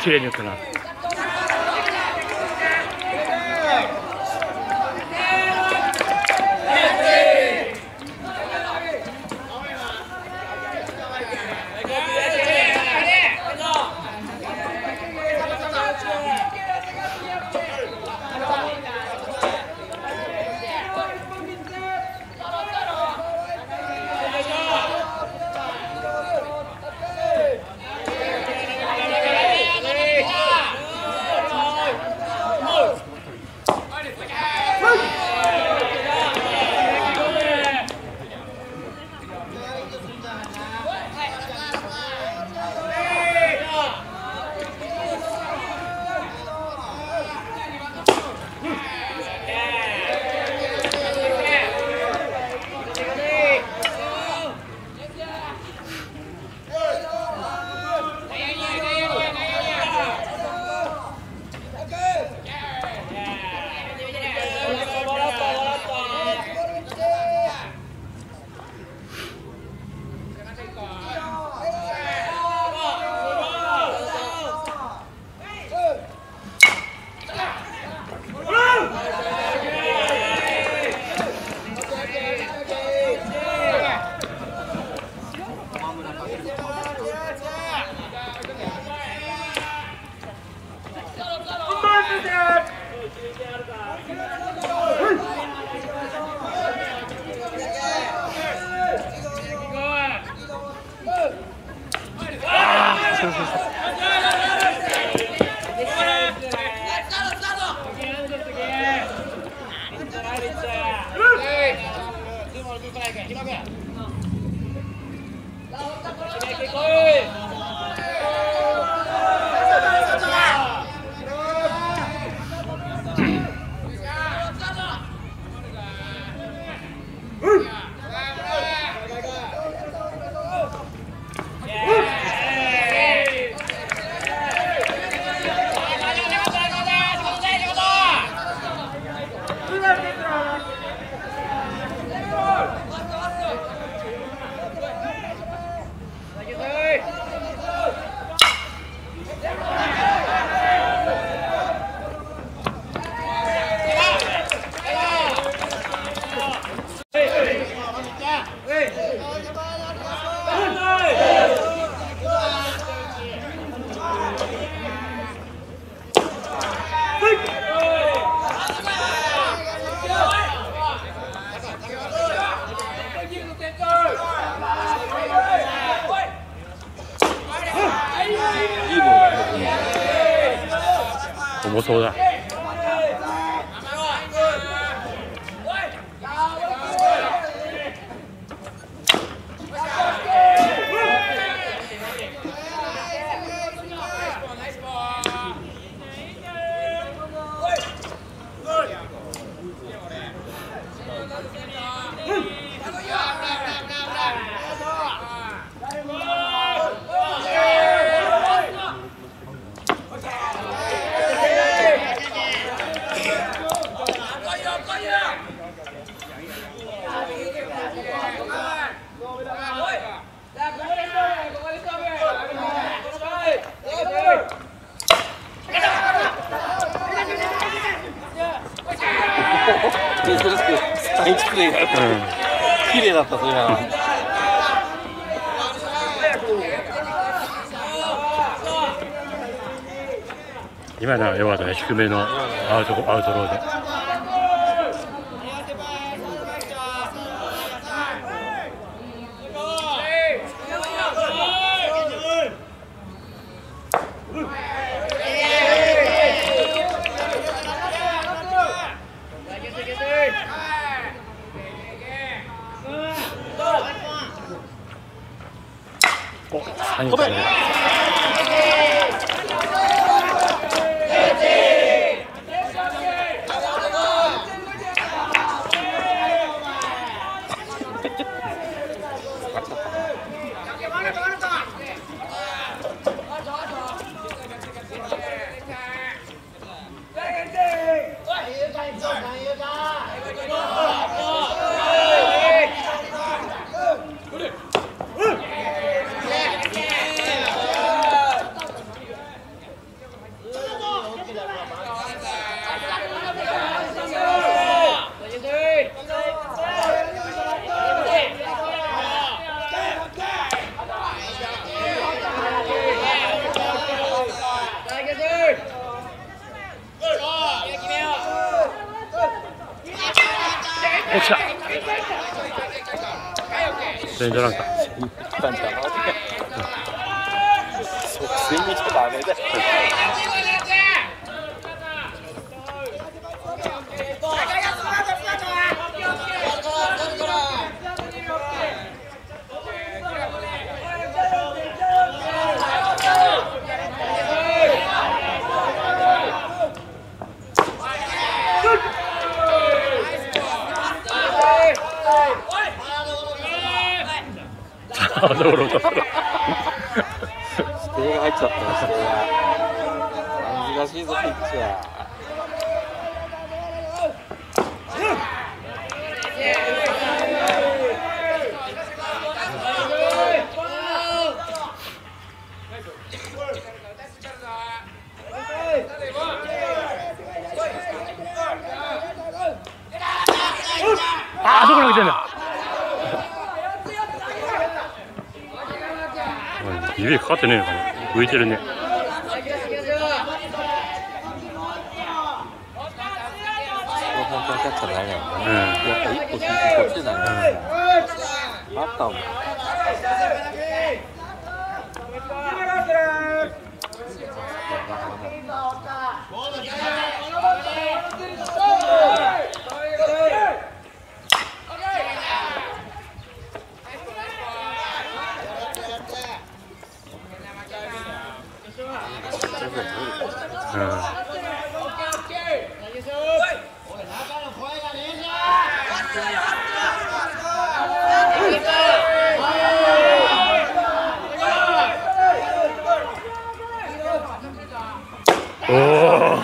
綺麗に打ったな。重そうだ。 珍しくスタイチプレーが綺麗だったそれは。 今のは良かったね、低めのアウトローで。お、サインだね。 落ちた。全然なんか。 全然ちょっとダメだよ。 あ、道路と。 指定が入っちゃったよ、指定が。難しいぞ、ピッチャー。 あ、どこに置いてんだ。指かかってねえのかな。浮いてるね。 後半からキャッチャーないやんかね。やっぱ一歩引いてこっちなんや。あったもん。 おお。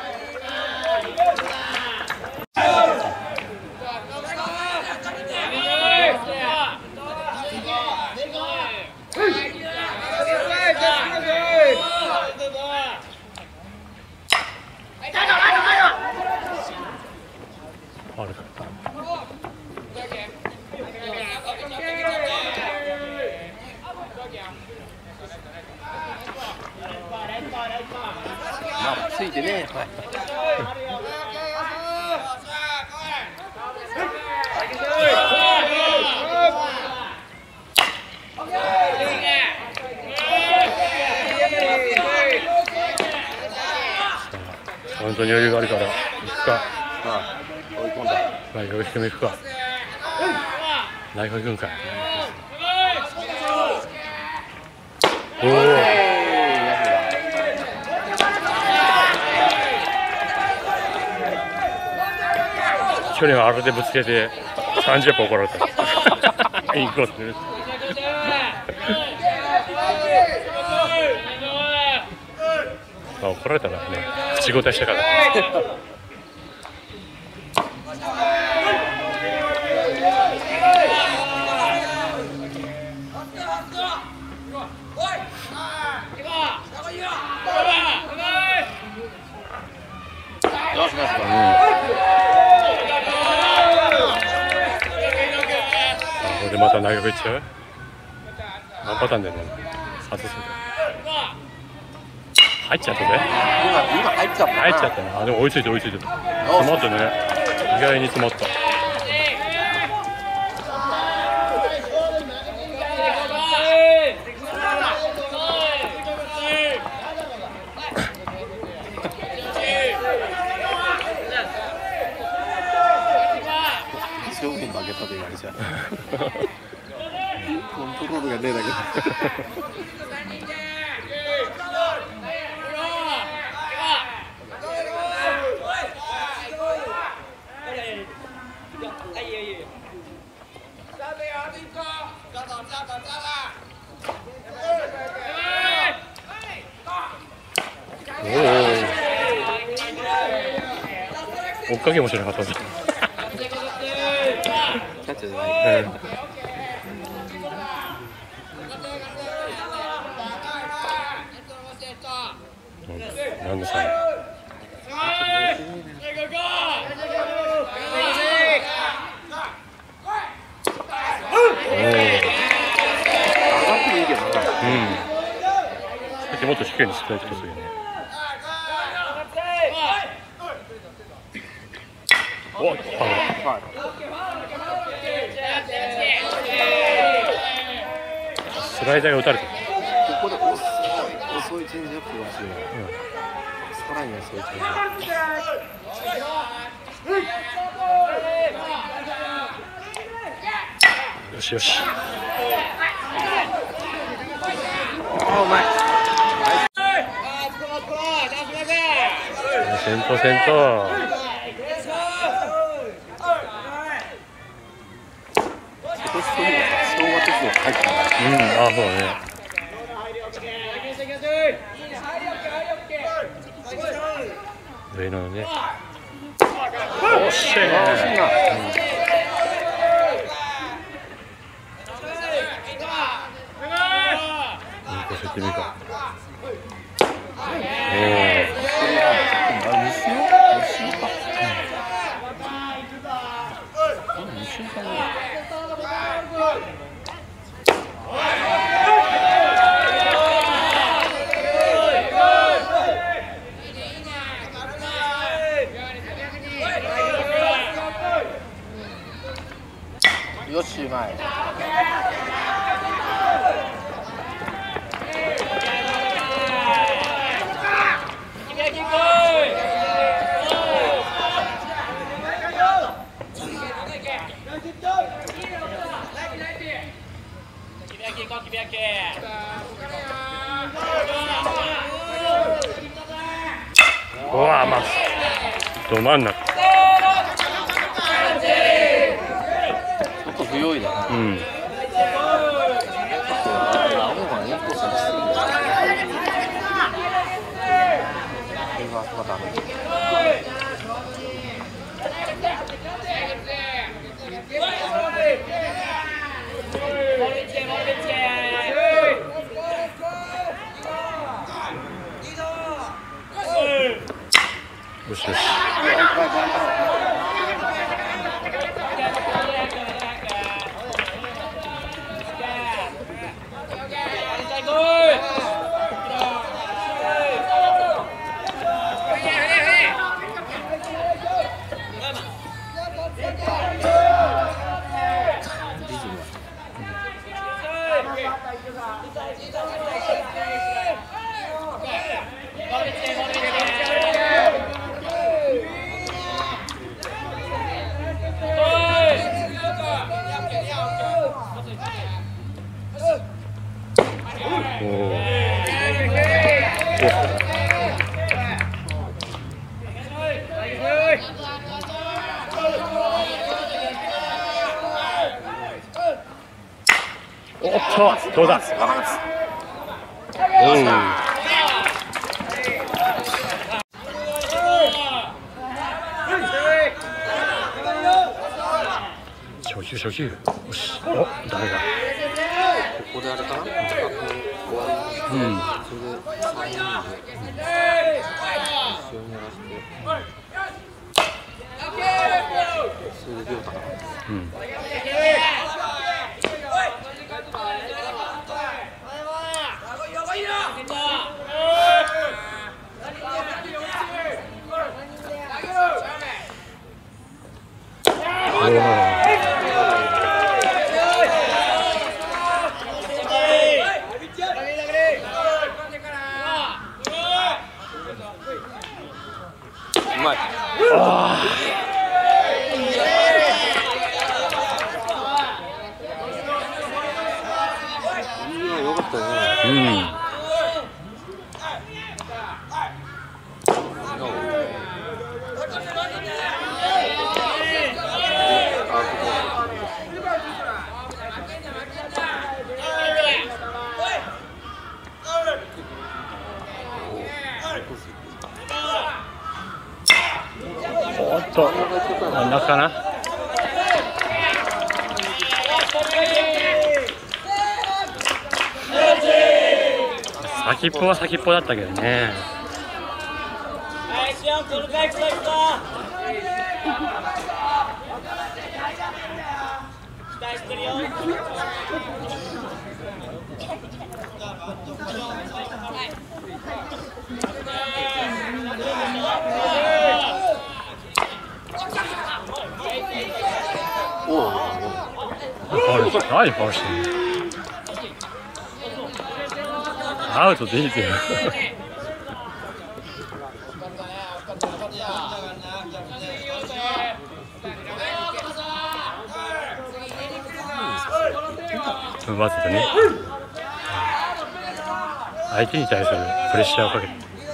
あるか。 まあついてね。 本当に余裕があるから行くか。 追い込んだ。 まあよろしく行くか。ライフ行くんかい。おお。距離をあれでぶつけて30分怒られた。インコースで。まあ怒られたらね、口答えしたから。これでまた内角いっちゃう？何パターンだよね。外すんだよ。入っちゃったね。 今入っちゃった。 入っちゃったな。でも追いついて追いついて。詰まったね。意外に詰まった。 勝負に負けたと言われちゃう。コントロールがねえだけど。 追っかけもしなかったんだ。 キャッチャーじゃない。 なんでさ。もっと低いにしたいですよね。おっ、 ライダーが打たれてる。 ここで遅いチェンジアップが欲しいな。さらに遅いチェンジアップ。よしよし。 あ、うまい。 先頭先頭。 今年そういうのさ、昭和鉄道が入ってたんだ。 あ、そうだね。上野のね。おっしゃいな。こうしてみるか。 よし、うまい。 うわ、まあ、ど真ん中。 ちょっと不用意だな。 うん。 青がネットさんしすぎる。これはまたダメ。 よしよし。おっと、どうだ。初球初球。よし。お、ダメだ。 ここであれかな。終わり。それで3人で。後ろにやらせて。それで亮太かな。うまい。いや、よかったね。 おっと、真ん中かな。先っぽは先っぽだったけどね。何ファウルしてんの。 アウトでいいですよ。わざとね、相手に対するプレッシャーをかけて。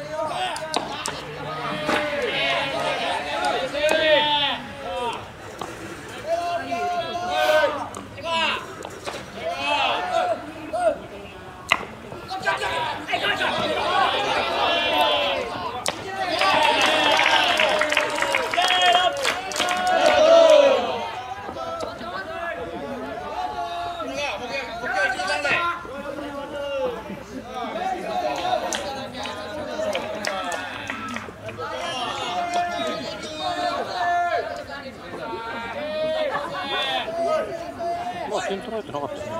まあ点取られてなかったですね。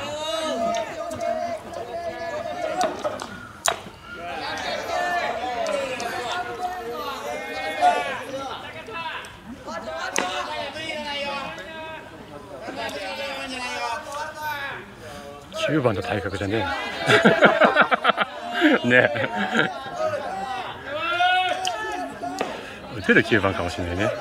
9番の体格じゃねえねえ打てる9番かもしれないね。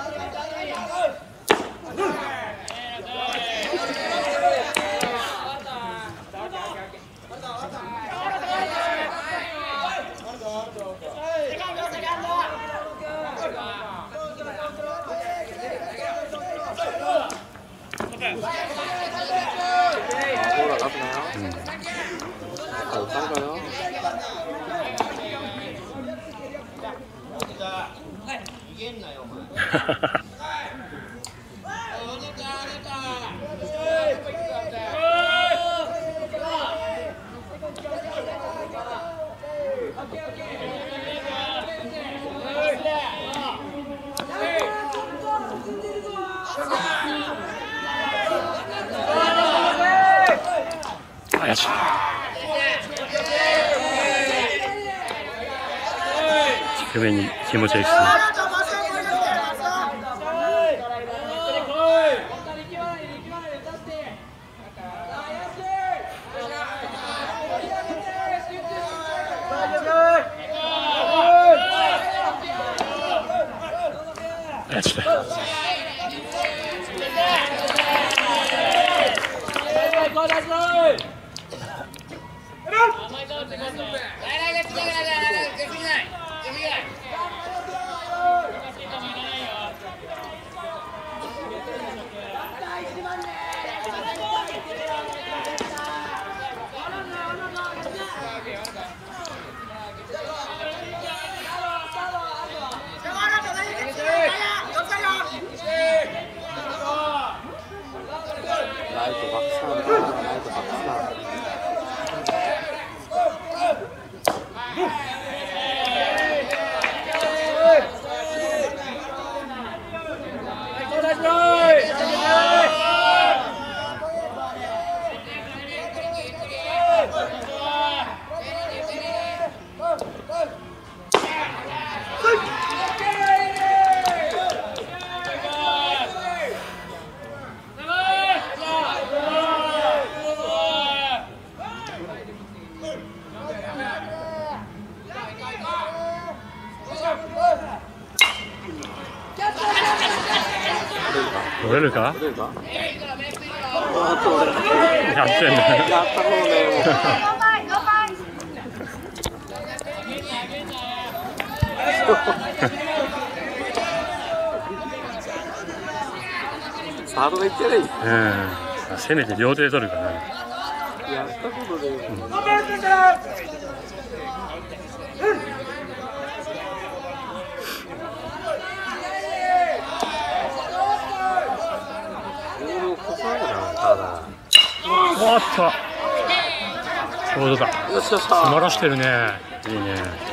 低めに気持ちよくする。取れるか？ 取れるか？ やってんね。 やったもんね。サードがいってない。 せめて両手で取るかな。 やったことで。 おっと、ちょうどだ。詰まらしてるね。いいね。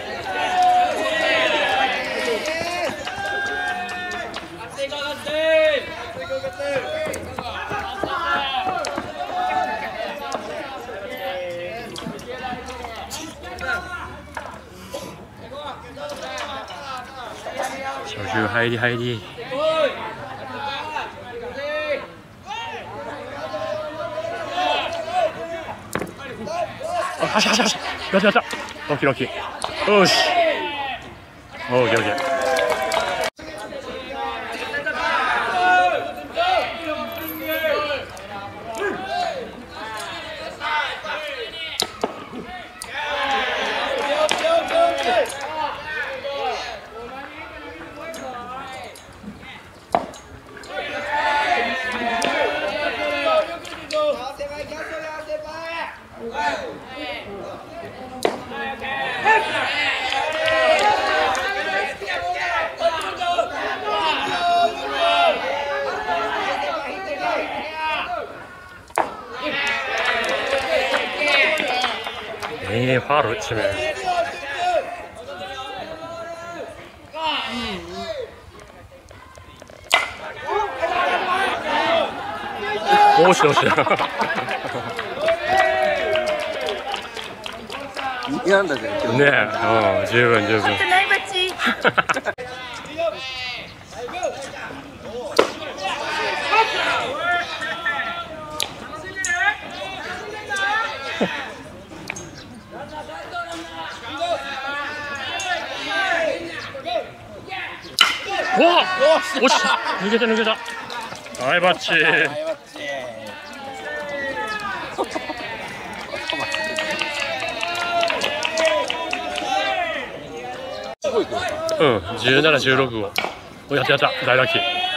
初球入り入り。走走走。 よしよし。ロキロキ。よし。オーケーオーケー。ファウル締め。おしよし。 なんだけど。 ねえ、十分十分。おし、抜けた抜けた。はい、バッチ。うん、17、16号。お、やったやった、大ラッキー。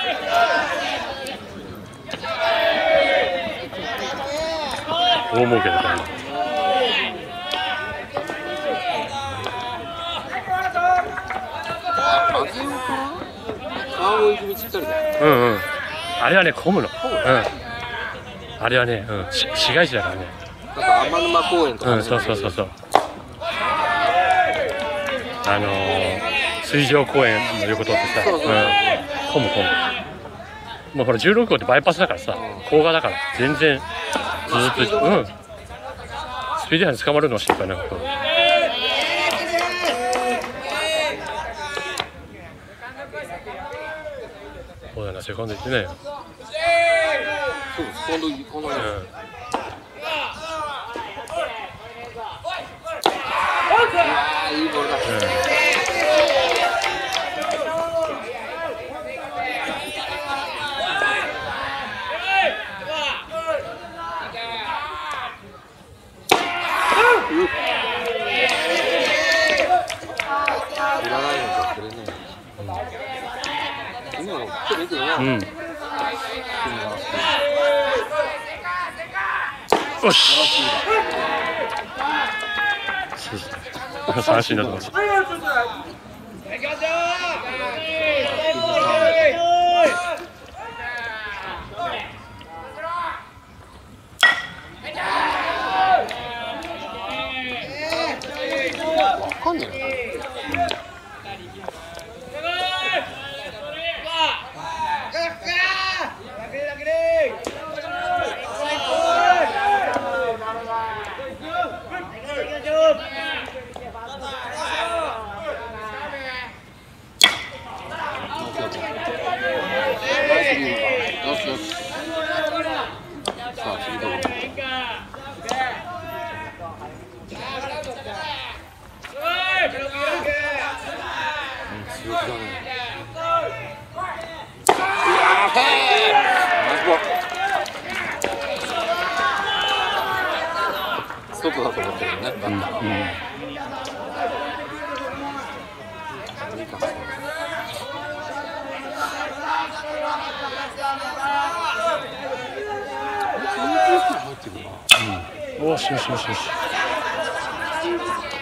大儲けだからな。うんうん。あれはね、混むの。うん。あれはね、市街地だからね。 なんか天沼公園とか。 うん、そうそうそうそう。水上公園の横通ってさ、混む混む。もうほら16号ってバイパスだからさ、高架だから全然ずっとスピード違反に捕まるの心配なこと。そうだな、セコンド行ってないよ。 そう、セコンド行かない。いいボールだ。いらないのか、これね。今の手見てよ。 よし。三振だと思う。 わかんないよ。ストップだと思ってるよね。 おしよしよしよし。